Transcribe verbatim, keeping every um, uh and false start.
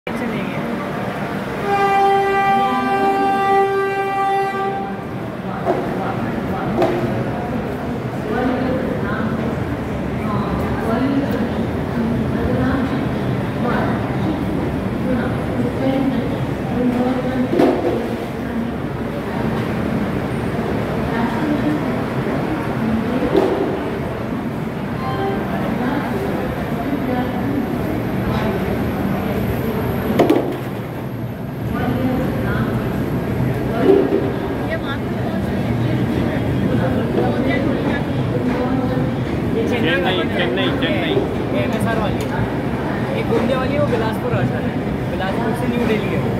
Chennai Chennai Chennai M S R वाली, एक गोंदिया वाली है, वो बिलासपुर आता है, बिलासपुर से न्यू दिल्ली है।